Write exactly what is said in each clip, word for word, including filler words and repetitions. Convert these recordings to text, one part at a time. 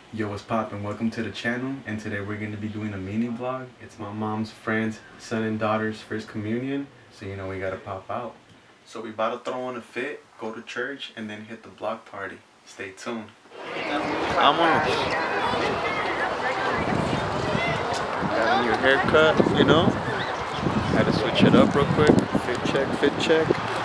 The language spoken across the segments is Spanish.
Yo, what's poppin'? Welcome to the channel, and today we're going to be doing a mini vlog. It's my mom's friend's son and daughter's first communion, so you know we gotta pop out. So we about to throw on a fit, go to church, and then hit the block party. Stay tuned. Vámonos. Having your haircut, you know? Had to switch it up real quick. Fit check, fit check.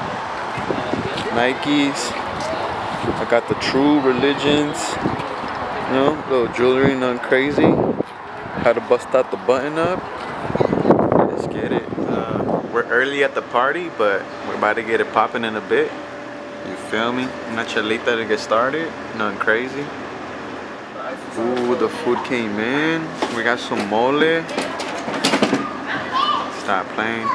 Nikes. I got the True Religions. You know, little jewelry, nothing crazy. Had to bust out the button up. Let's get it. Uh, we're early at the party, but we're about to get it popping in a bit. You feel me? Una chelita to get started. Nothing crazy. Ooh, the food came in. We got some mole. Stop playing.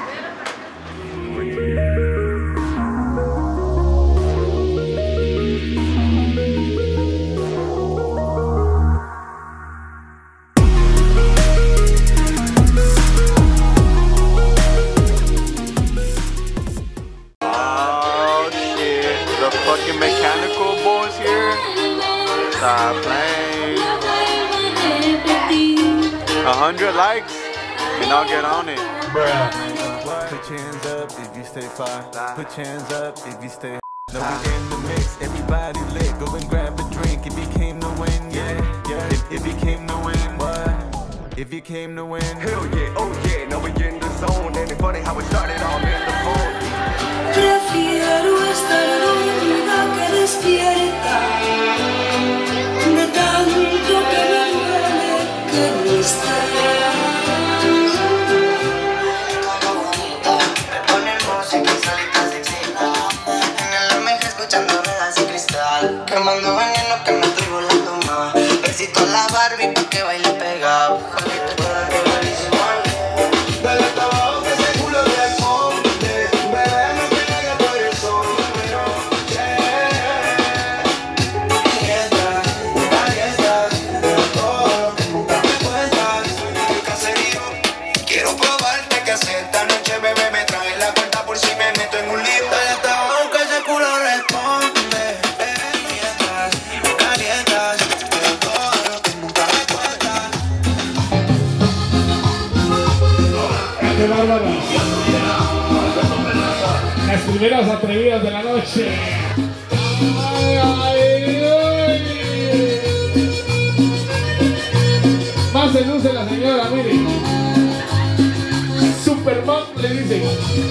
Fucking mechanical boys here. Stop playing. A hundred likes and I'll get on it. Bruh. Put your hands up if you stay far. Put your hands up if you stay. No, we in the mix. Everybody lit. Go and grab a drink. If you came to win, yeah, yeah. If, if you came to win, what? If you came to win, hell yeah, oh yeah. Now we in the zone. And it's funny how it started all in the phone. Prefiero estar dormida que despierta, de tanto que me duele que no estés. Me pone música y solita se excita, en el almeja escuchando ruedas y cristal, quemando veneno que me estoy volando más. Besito a la Barbie pa' que baile pegado, pa' que te pueda quedar visual. Dale hasta abajo que ese culo de monte, bebé no te hagas por el sol, pero yeah. Calientas, calientas, pero todo lo que nunca me cuentas. Soy tu caserío, quiero probarte que hace esta noche, bebé, me trae la cuenta por si me meto en un lío. Dale hasta abajo que ese culo responde, bebé, calientas, calientas, pero todo lo que nunca me cuentas. ¡Qué bárbaro! Las primeras atrevidas de la noche. Ay, ay, ay. Más se luce la señora, miren. Superman le dicen.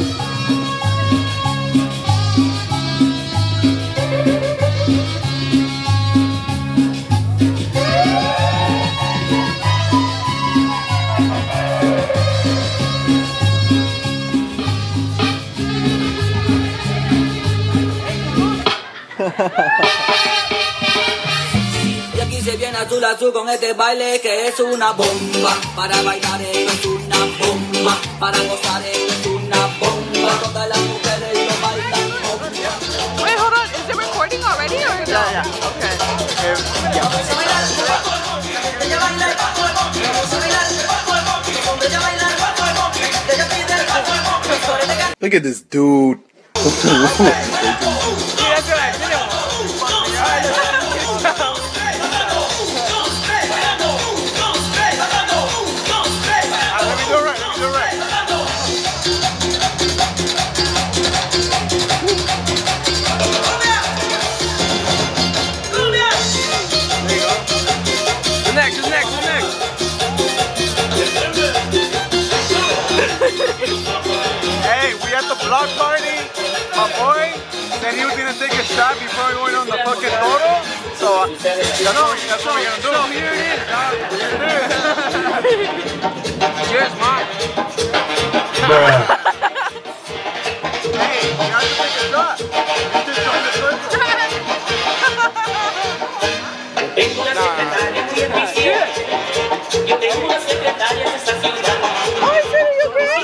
Y aquí se viene azul azul con este baile que es una bomba. Para bailar esto es una bomba. Para gozar esto es una bomba. Todas las mujeres lo bailan bomba. Wait, hold on. Is it recording already or no? Yeah, yeah. Okay. Look at this dude. Block party, my boy said he was gonna take a shot before going on the fucking toro. So uh, that's, what, that's what we're gonna do. So here it is, dog. Here it is. Cheers, Mom. Hey, you have to take a shot. You just joined the circle. Tengo una secretaria muy eficiente. Yo tengo una secretaria en esta ciudad. Oh, ¿en serio, qué?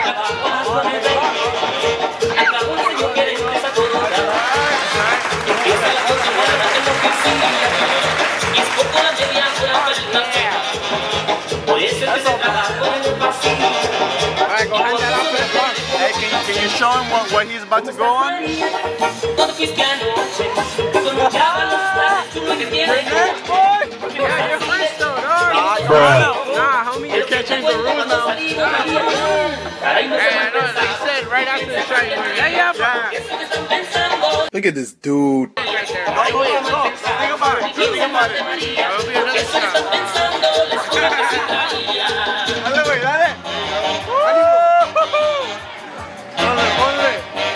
Can you show him what, what he's about to go on? Todo cristiano, con un chaval, chulo que tiene. Nah, homie, you can't change the rules now. Hey, I know, they said right after the track. Yeah, yeah, bro. Look at this dude. Right there. Oh, wait, look, think about it. Think about it. That'll be another shot. Dale, güey, dale. Ponle, ponle.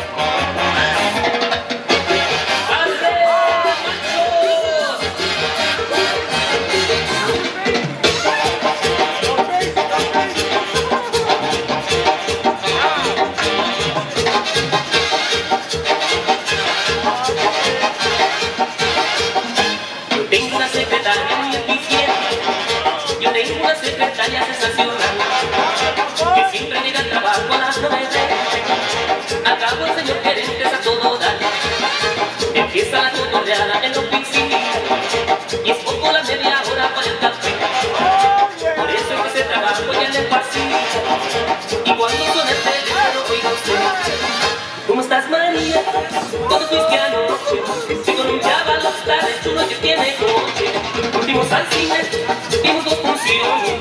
Tengo una secretaria muy eficiente. Yo tengo una secretaria sensacional que siempre llega al trabajo a las nueve. Al cabo el señor gerente es a todo dar. Empieza la cotorreada en la oficina y es poco la media hora para el café. Por eso es que se trabaja ya en el pasillo y cuando suena el teléfono oigo usted. ¿Cómo estás, María? ¿Dónde fuiste anoche? Se columpiaba los tardes chulos que tiene coche. Fuimos al cine, vimos dos funciones.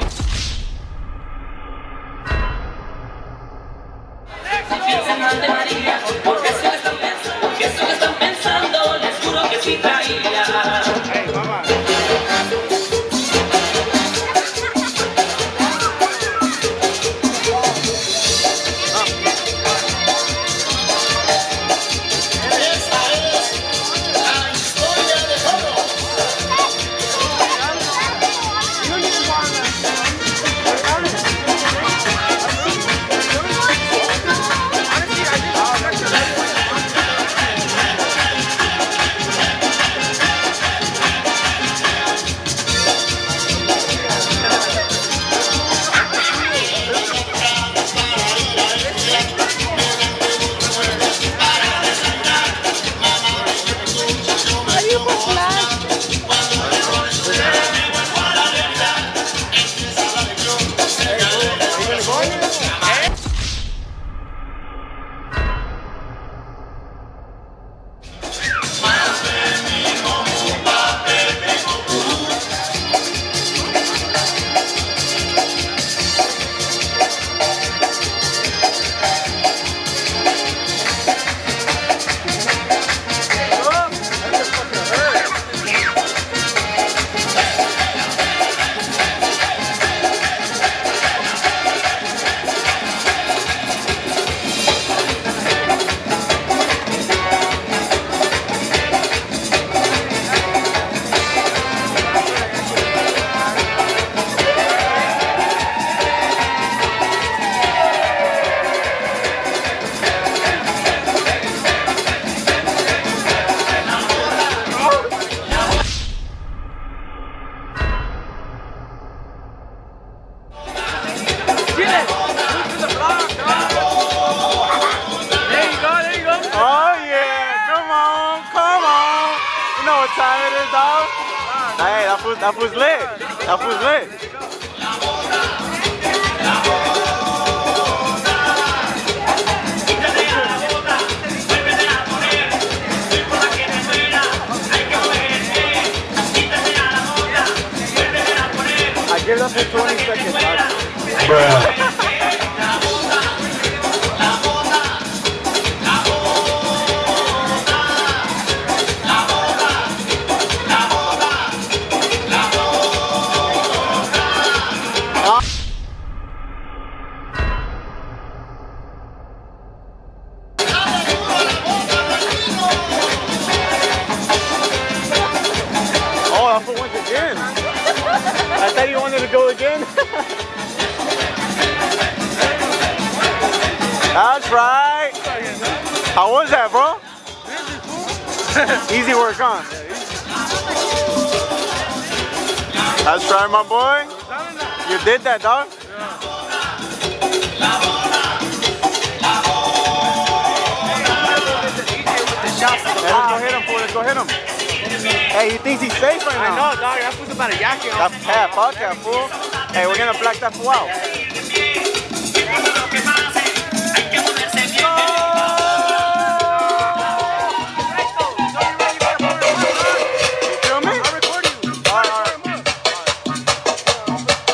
Piensen mal de María, porque eso que están pensando, porque eso que están pensando, les juro que sí traía. Hey, that fool's, that fool's lit. That fool's lit. I give that for twenty seconds. Bruh. I thought you wanted to go again. That's right. How was that, bro? Easy work, huh? That's right, my boy. You did that, dog. Hey, let's go hit him, fool. Let's go hit him. Hey, he thinks he's safe right now. I know, dog. That fool's about a yak. That's yeah, fuck that fool. Hey, we're gonna black that fool out. You feel me? I'm recording you. All right, all right.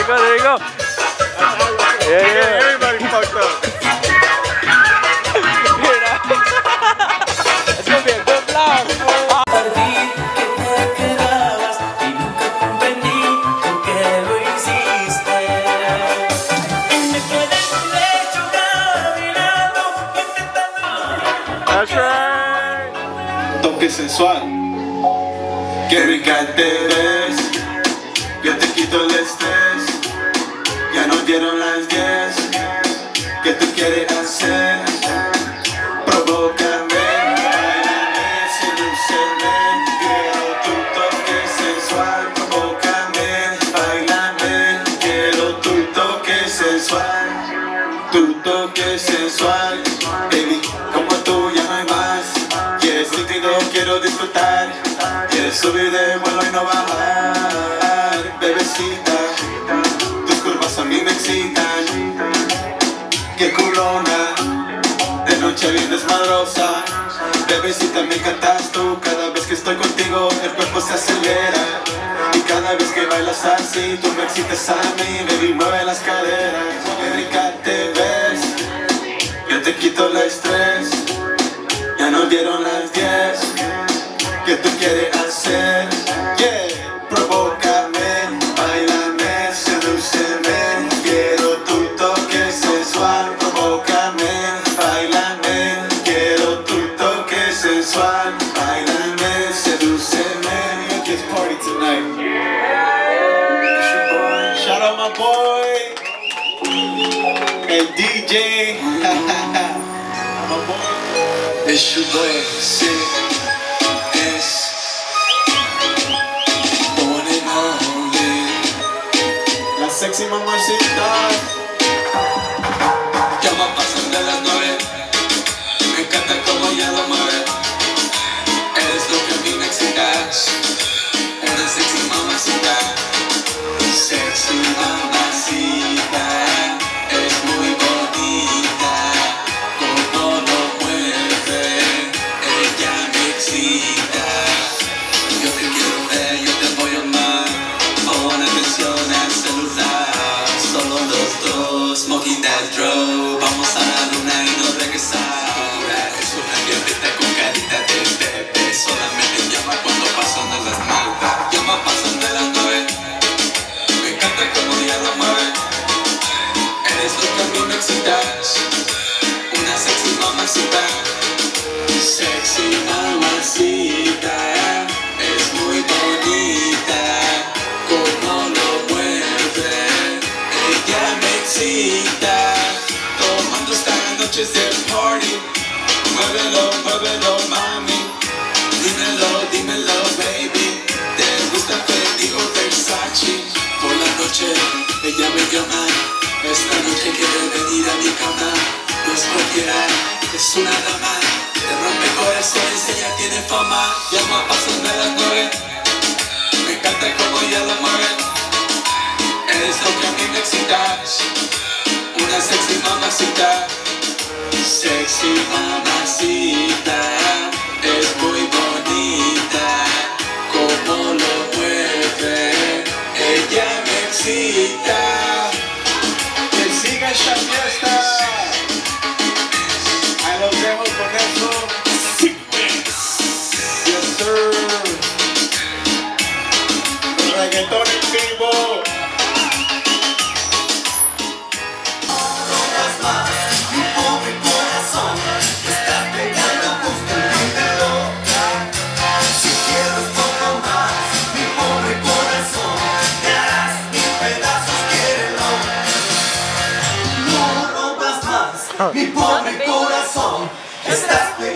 you go, there you go. Yeah, yeah. Everybody fucked up. It's gonna be a good vlog. Perdí que te quedabas y nunca comprendí por qué lo hiciste. Y me quedé en tu lecho caminando, intentando. That's right. Toque sensual, qué rica te ves. Yo te quito el estrés. Ya nos dieron las diez. ¿Qué tú quieres hacer? Provócame, bailame, sedúceme. Quiero tu toque sensual. Provócame, bailame. Quiero tu toque sensual. Tu toque sensual. Baby, como tú ya no hay más. Quieres sentido, quiero disfrutar. Quieres subir de vuelo y no bajar. Bebecita, tus curvas a mí me excitan. Qué culona, de noche bien desmadrosa. Bebecita, me encantas tú. Cada vez que estoy contigo el cuerpo se acelera. Y cada vez que bailas así tú me excitas a mí. Baby, mueve las caderas. Qué rica te ves. Yo te quito el estrés. Ya nos dieron las diez. ¿Qué tú quieres hacer? Yeah, provócame, bailame, sedúceme. Quiero tu toque sensual. Provócame, bailame. Quiero tu toque sensual. Bailame, sedúceme. Aquí es party tonight. It's your boy. Shout out my boy, el D J. My boy. It's your boy, sí. Sexy mamacita. Ya va pasando de las nueve. Me encanta como ya lo mueve. Eres lo que a mí me excitas. Eres sexy mamacita. Sexy mamacita. Es muy bonita. Como lo mueve. Ella me excita. Yo te quiero ver, yo te voy a amar. Pon atención al celular. Solo los dos, smoking that drove. Vamos a la luna y no regresar. Es una diablita con carita de bebé. Solamente llama cuando pasan de las nalgas. Llama pasan de las nueve. Me encanta como ya lo mueve. Eres lo que a mí me excitas. Una sexy mamacita. Sexy mamacita. Es muy bonita. Como lo mueve. Ella me excita. Tomando esta noche es el party. Muévelo, muévelo, mami. Dímelo, dímelo, baby. ¿Te gusta Fendi o Versace? Por la noche ella me llama. Esta noche quiere venir a mi cama. No es cualquiera, es una dama. Te rompe corazones, ella tiene fama. Llama pasan de las nueve. Me encanta como ella lo mueve. Eres lo que a mí me excitas. Una sexy mamacita. Sexy mamacita. Es muy bonita. Como lo mueve. Ella me excita. Que siga esta fiesta. Ahí los dejo con eso. Yes, sir. Reggaetón en vivo. Mi pobre corazón, estás